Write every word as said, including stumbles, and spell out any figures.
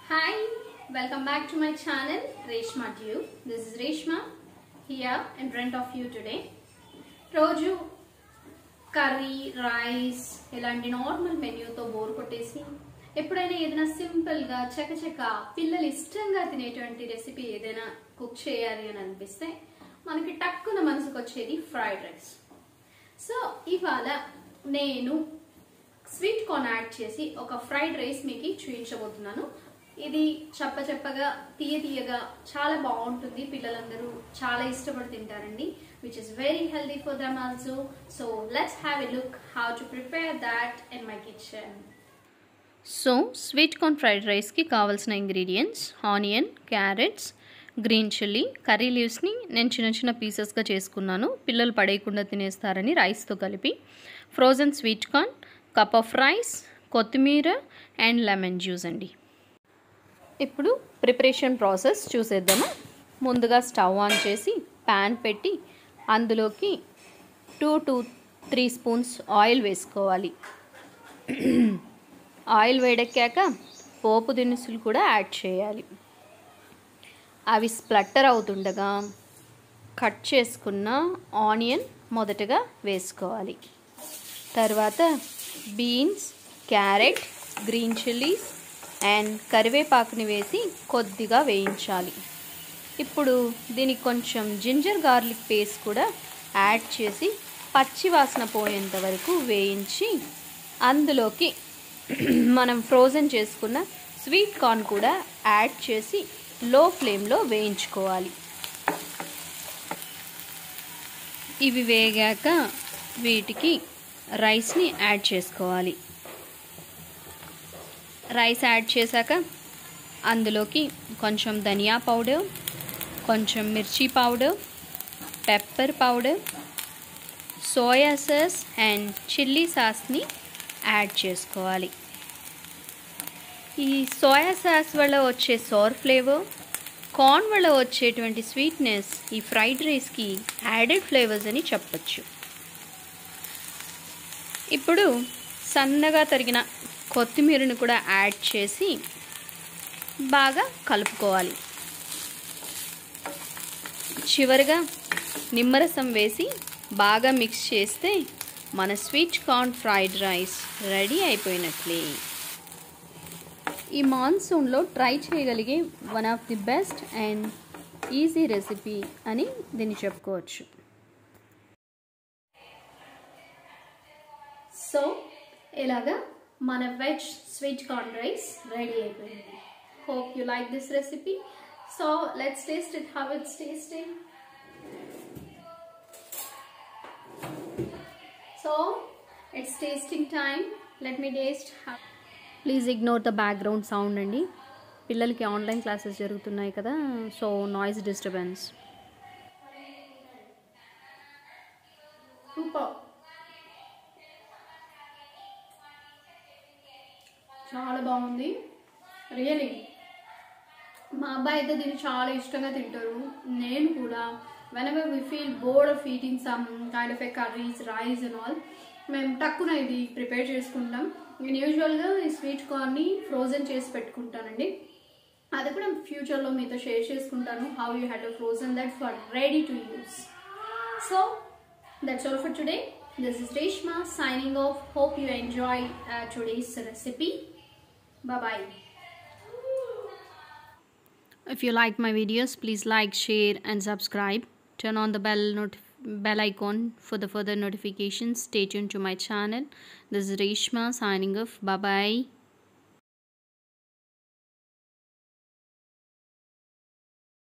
Hi, welcome back to my channel Reshma Tube. This is Reshma here in front of you today. రోజు curry rice ఇలాంటి normal మెన్యూతో bore కొట్టేసి ఎప్పుడైనా ఏదైనా simple గా చకచక పిల్లలు ఇష్టంగా తినేటువంటి రెసిపీ ఏదైనా కుక్ చేయాలి అని అనిపిస్తే మనకి టక్కున మనసుకు వచ్చేది ఫ్రైడ్ రైస్. సో ఇవాళ నేను స్వీట్ కార్న్ యాడ్ చేసి ఒక ఫ్రైడ్ రైస్ మీకు చూపించబోతున్నాను. ఇది చప్ప చప్పగా తీయ తీయగా చాలా బాగుంటుంది. పిల్లలందరూ చాలా ఇష్టపడి తింటారండి, which is very healthy for them also. So let's have a look how to prepare that in my kitchen. So sweet corn fried రైస్కి కావాల్సిన ingredients onion, carrots, green chilli, curry లీవ్స్ని నేను చిన్న చిన్న పీసెస్గా చేసుకున్నాను, పిల్లలు పడేయకుండా తినేస్తారని రైస్తో కలిపి. Frozen sweet corn, cup of rice, కొత్తిమీర అండ్ లెమన్ జ్యూస్ అండి. ఇప్పుడు ప్రిపరేషన్ ప్రాసెస్ చూసేద్దాము. ముందుగా స్టవ్ ఆన్ చేసి ప్యాన్ పెట్టి అందులోకి two to three spoons oil వేసుకోవాలి. ఆయిల్ వేడెక్కాక పోపు దినుసులు కూడా యాడ్ చేయాలి. అవి స్ప్లట్టర్ అవుతుండగా కట్ చేసుకున్న ఆనియన్ మొదటగా వేసుకోవాలి. తర్వాత beans, carrot, green chillies and కరివేపాకుని వేసి కొద్దిగా వేయించాలి. ఇప్పుడు దీనికి కొంచెం జింజర్ గార్లిక్ పేస్ట్ కూడా యాడ్ చేసి పచ్చి వాసన పోయేంత వరకు వేయించి అందులోకి మనం ఫ్రోజన్ చేసుకున్న స్వీట్ కార్న్ కూడా యాడ్ చేసి లో ఫ్లేమ్లో వేయించుకోవాలి. ఇవి వేగాక వీటికి రైస్ని యాడ్ చేసుకోవాలి. రైస్ యాడ్ చేశాక అందులోకి కొంచెం ధనియా పౌడర్, కొంచెం మిర్చి powder, pepper powder, soya sauce and chilli సాస్ని యాడ్ చేసుకోవాలి. ఈ సోయా సాస్ వల్ల వచ్చే సోర్ ఫ్లేవర్, కార్న్ వల్ల వచ్చేటువంటి స్వీట్నెస్ ఈ ఫ్రైడ్ రైస్కి యాడెడ్ ఫ్లేవర్స్ అని చెప్పచ్చు. ఇప్పుడు సన్నగా తరిగిన కొత్తిమీరను కూడా యాడ్ చేసి బాగా కలుపుకోవాలి. చివరిగా నిమ్మరసం వేసి బాగా మిక్స్ చేస్తే మన sweet corn fried rice ready అయిపోయినట్లే. ఈ మాన్సూన్లో ట్రై చేయగలిగే one of the best and easy recipe అని దీన్ని చెప్పుకోవచ్చు. సో ఇలాగా మన veg sweet corn rice ready అయిపోయింది. Hope you like this recipe. So let's taste it, how it's tasting. So it's tasting time. Let me taste. Please ignore the background sound అండి. పిల్లలకి online classes జరుగుతున్నాయి కదా, so noise disturbance. Super, చాలా బాగుంది really. మా అబ్బాయి అయితే దీన్ని చాలా ఇష్టంగా తింటారు. నేను కూడా whenever we feel bored of eating some kind of a curries, rice and all, మేము టక్కున ఇది ప్రిపేర్ చేసుకుంటాం. నేను యూజువల్గా ఈ స్వీట్ కార్న్ని ఫ్రోజన్ చేసి పెట్టుకుంటానండి. అది కూడా ఫ్యూచర్లో మీతో షేర్ చేసుకుంటాను, how you had to frozen that for ready to use. So that's all for today. This is Reshma signing off. Hope you enjoy uh, today's recipe. Bye bye. If you like my videos, please like, share and subscribe. Turn on the bell not bell icon for the further notifications. Stay tuned to my channel. This is Reshma signing off. Bye bye.